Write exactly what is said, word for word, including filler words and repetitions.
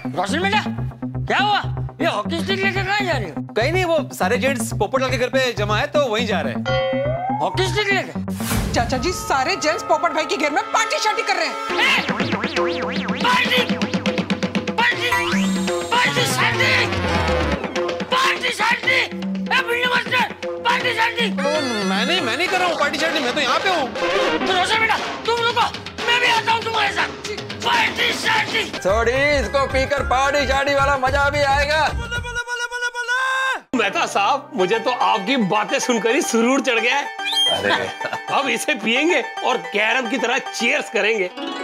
रोशन बेटा क्या हुआ? ये हॉकी स्टिक लेकर कहाँ जा रही हो? कहीं नहीं, वो सारे जेंट्स पोपटलाल के घर पे जमा है तो वहीं जा रहे हैं। हॉकी स्टिक लेकर? चाचा जी सारे जेंट्स पोपट भाई के घर में पार्टी शार्टी कर रहे हैं। Party party party shorty party shorty party shorty. मैं नहीं मैं नहीं कर रहा हूँ पार्टी शार्टी, मैं तो यहाँ पे हूँ। तो रोशन बेटा तुम रुको, मैं भी आता हूँ तुम्हारे साथ। पार्टी शार्टी छोड़ी, इसको पीकर पार्टी शार्टी वाला मजा भी आएगा। मेहता साहब, मुझे तो आपकी बातें सुनकर ही सुरूर चढ़ गया है। अरे अब इसे पियेंगे और कैरम की तरह चीयर्स करेंगे।